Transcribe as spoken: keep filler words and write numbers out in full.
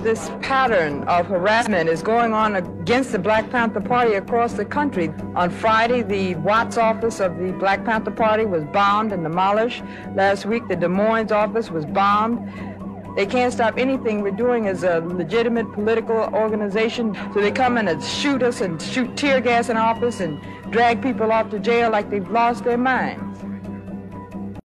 this pattern of harassment is going on against the Black Panther Party across the country. On Friday, the Watts office of the Black Panther Party was bombed and demolished. Last week, the Des Moines office was bombed. They can't stop anything we're doing as a legitimate political organization, so they come in and shoot us and shoot tear gas in our office and drag people off to jail like they've lost their minds.